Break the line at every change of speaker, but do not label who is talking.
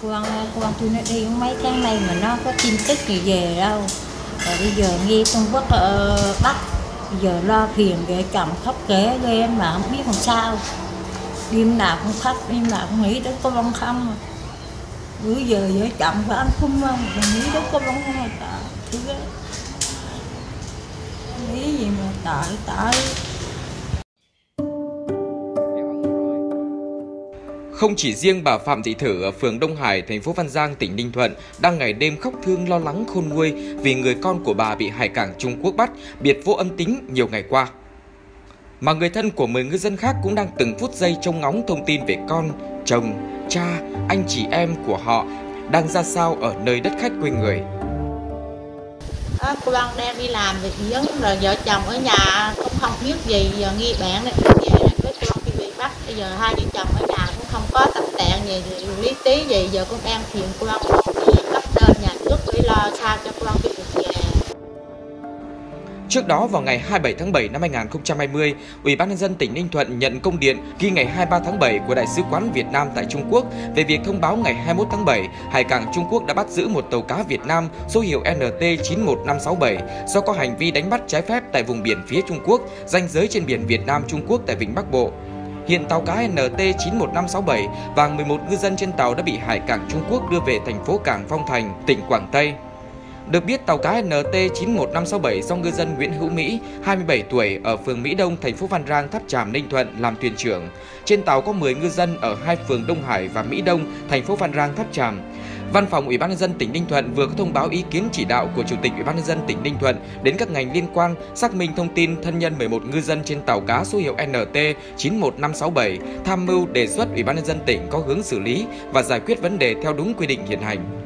Con tôi nó đi mấy tháng nay mà nó có tin tức gì về đâu. Rồi bây giờ nghe Trung Quốc bắt, giờ lo phiền vợ chồng khóc kể ghê mà không biết làm sao. Đêm nào cũng khóc, đêm nào cũng nghĩ đến con không. Bữa giờ vợ chồng phải ăn không, nghĩ đến con không mà tại. Nghĩ gì mà tại.
Không chỉ riêng bà Phạm Thị Thử ở phường Đông Hải, thành phố Phan Giang, tỉnh Ninh Thuận đang ngày đêm khóc thương lo lắng khôn nguôi vì người con của bà bị hải cảng Trung Quốc bắt, biệt vô âm tính nhiều ngày qua. Mà người thân của 10 ngư dân khác cũng đang từng phút giây trông ngóng thông tin về con, chồng, cha, anh chị em của họ đang ra sao ở nơi đất khách quê người.
Cô Loan đang đi làm việc giống rồi vợ chồng ở nhà cũng không biết gì, giờ nghe bạn này về với cô Loan bị bắt, bây giờ hai vợ chồng ở nhà cũng không có tập tạng gì lý tí gì, giờ cũng đang phiền cô Loan cấp trên nhà nước để lo sao cho cô Loan được về.
Trước đó vào ngày 27 tháng 7 năm 2020, Ủy ban nhân dân tỉnh Ninh Thuận nhận công điện ghi ngày 23 tháng 7 của Đại sứ quán Việt Nam tại Trung Quốc về việc thông báo ngày 21 tháng 7, hải cảng Trung Quốc đã bắt giữ một tàu cá Việt Nam số hiệu NT91567 do có hành vi đánh bắt trái phép tại vùng biển phía Trung Quốc, ranh giới trên biển Việt Nam Trung Quốc tại Vịnh Bắc Bộ. Hiện tàu cá NT91567 và 11 ngư dân trên tàu đã bị hải cảng Trung Quốc đưa về thành phố cảng Phong Thành, tỉnh Quảng Tây. Được biết, tàu cá NT91567 do ngư dân Nguyễn Hữu Mỹ, 27 tuổi, ở phường Mỹ Đông, thành phố Phan Rang, Tháp Chàm, Ninh Thuận làm thuyền trưởng. Trên tàu có 10 ngư dân ở hai phường Đông Hải và Mỹ Đông, thành phố Phan Rang, Tháp Chàm. Văn phòng Ủy ban nhân dân tỉnh Ninh Thuận vừa có thông báo ý kiến chỉ đạo của Chủ tịch Ủy ban nhân dân tỉnh Ninh Thuận đến các ngành liên quan xác minh thông tin thân nhân 11 ngư dân trên tàu cá số hiệu NT91567, tham mưu đề xuất Ủy ban nhân dân tỉnh có hướng xử lý và giải quyết vấn đề theo đúng quy định hiện hành.